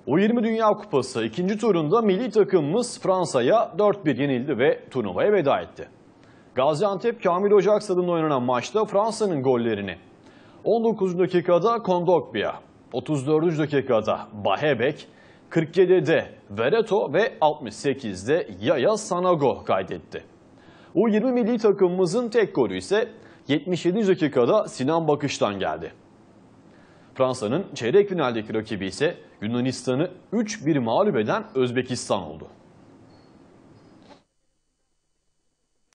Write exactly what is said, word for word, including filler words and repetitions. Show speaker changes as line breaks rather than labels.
U yirmi Dünya Kupası ikinci turunda milli takımımız Fransa'ya dört bir yenildi ve turnuvaya veda etti. Gaziantep Kamil Ocak Stadı'nda oynanan maçta Fransa'nın gollerini on dokuzuncu dakikada Kondogbia, otuz dördüncü dakikada Bahebek, kırk yedide Vereto ve altmış sekizde Yaya Sanogo kaydetti. U yirmi milli takımımızın tek golü ise yetmiş yedinci dakikada Sinan Bakış'tan geldi. Fransa'nın çeyrek finaldeki rakibi ise Yunanistan'ı üç bir mağlup eden Özbekistan oldu.